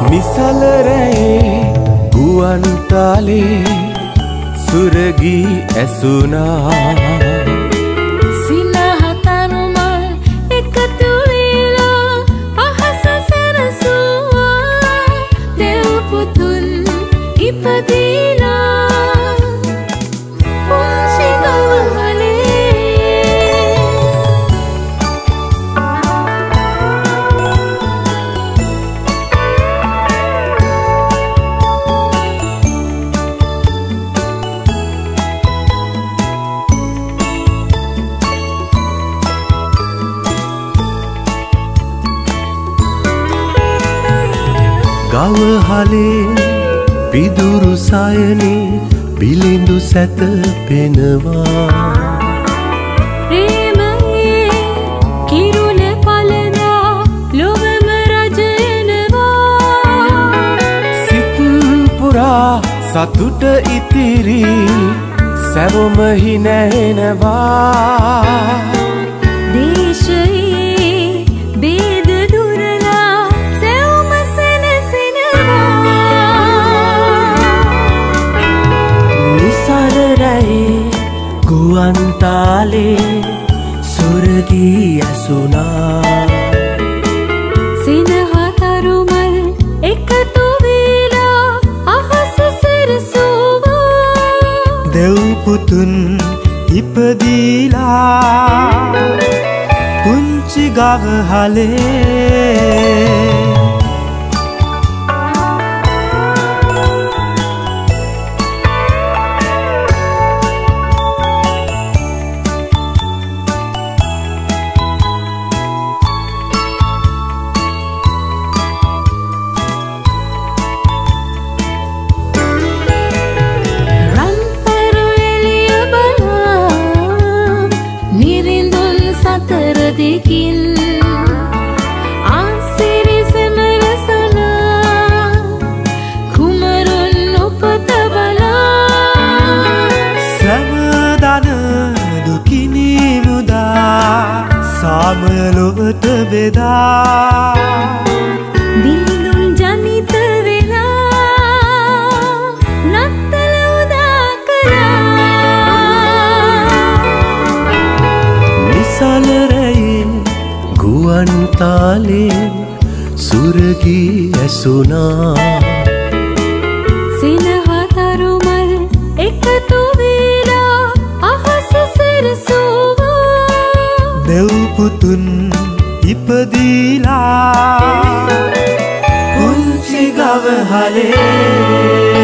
නිසල රැයේ ගුවන් තාලේ සුරගී ඇසුනා සිනහතරුමල් එකතු වෙලා අහස සැරසුවා දෙව් පුතුන් ඉපදීලා පුංචි ගවහලේ පිදුරු සයනේ බිලිඳු සැතපෙනවා ප්‍රේමයේ කිරුළ පලදා ලොවම රජනවා සිත් පුරා සතුට ඉතිරි සැවොම හිනැහෙනවා දේශයේ බේද දුරලා සැවොම නිසල රැයේ ගුවන් තාලේ සුරගී ඇසුනා සිනහතරුමල් එකතු වෙලා අහස සැරසුවා දෙව් පුතුන් ඉපදීලා පුංචි ගවහලේ දෙකින් ආසිරි සෙමරසනා කුමරුන් උපත බලා සමදන දුකිනි මුදා සාමය ලොවට බෙදා දිනුල් ජනිත වෙලා නත්තල උදා කළා නිසල ගුවන් තාලේ සුරගී ඇසුනා සිනහතරුමල් එකතු වෙලා අහස සැරසුවා දෙව් පුතුන් ඉපදීලා පුංචි ගවහලේ